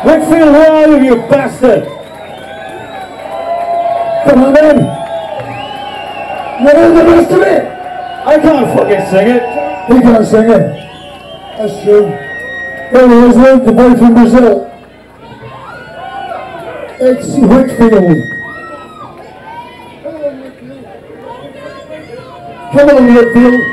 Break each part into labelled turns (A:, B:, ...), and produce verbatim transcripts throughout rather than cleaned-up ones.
A: Whitfield, where are you, you bastard?
B: Come on then. What is the rest of it?
A: I can't fucking sing it.
B: He can't sing it. That's true. There he is, look, the boy from Brazil. It's Whitfield. Come on, Whitfield.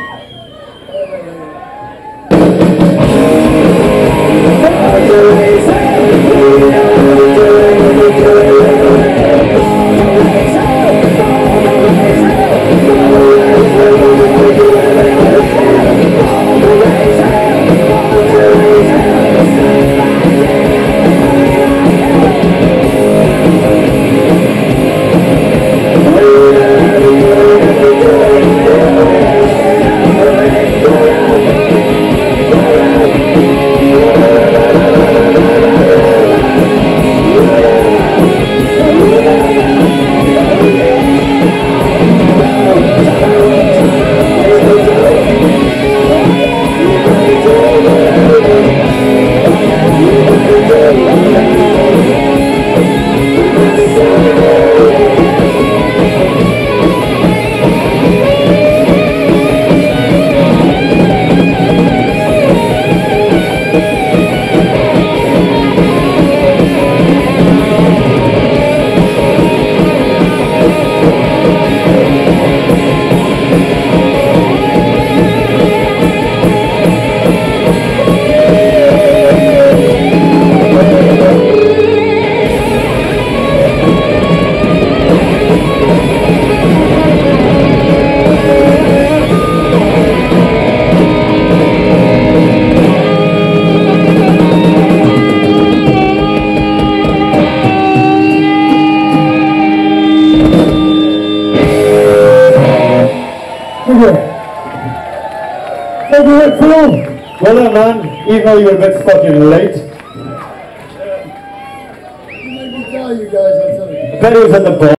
B: Thank you, Whitfield.
A: Well done, man. Even though you were a bit fucking late.
B: You made me die, you guys, I tell you.
A: I bet it was in the box.